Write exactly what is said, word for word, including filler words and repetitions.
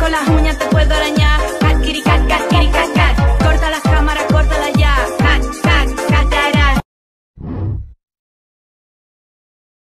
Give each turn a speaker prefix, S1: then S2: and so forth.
S1: con las uñas te puedo arañar. Kakiri, kaka,